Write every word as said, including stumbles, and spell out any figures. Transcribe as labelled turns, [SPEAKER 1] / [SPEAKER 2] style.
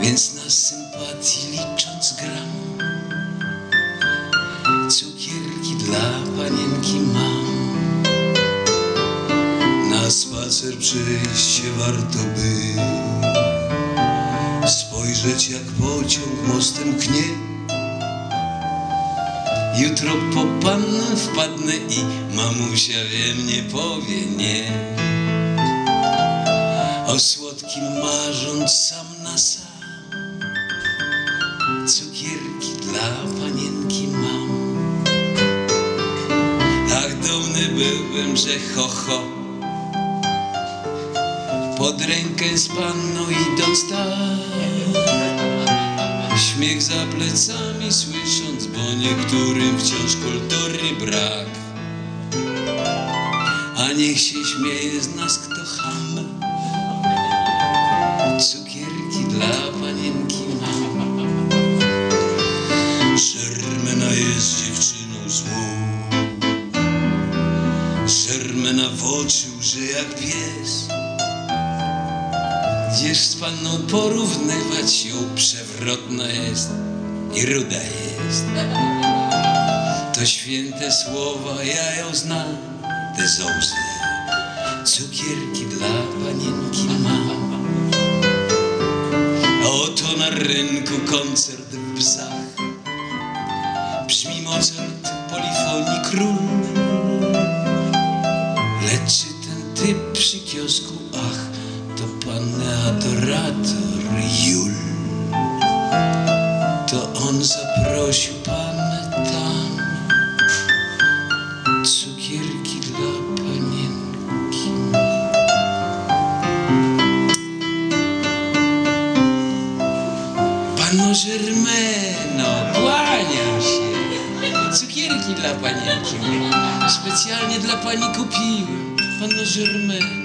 [SPEAKER 1] więc na sympatii licząc gram. Cukierki dla panienki mam. Na spacer przyjść się warto by, spojrzeć jak pociąg mostem knie. Jutro po pannę wpadnę i mamusia wie mnie powie nie. O słodkim marząc sam na sam, cukierki dla panienki mam. Ach, dumny byłbym, że ho ho, pod rękę z panną idąc tak, śmiech za plecami słysząc, bo niektórym wciąż kultury brak. A niech się śmieje z nas kto ham, cukierki dla panienki mam. Żermena jest dziewczyną złą, Żermena w oczy łże jak pies. Gdzież z panną porównywać ją, przewrotna jest i ruda jest. To święte słowa, ja ją znam, te zołzy, cukierki dla panienki mam. A oto na rynku koncert w Bzach, brzmi Mozart, polifonii król. Lecz czy ten typ przy kiosku, ach, to pan adorator Jul. To on zaprosił pannę tam, cukierki dla panienki. Panno Żermeno, kłaniam się. Cukierki dla panienki specjalnie dla pani kupiłem, panno Żermeno.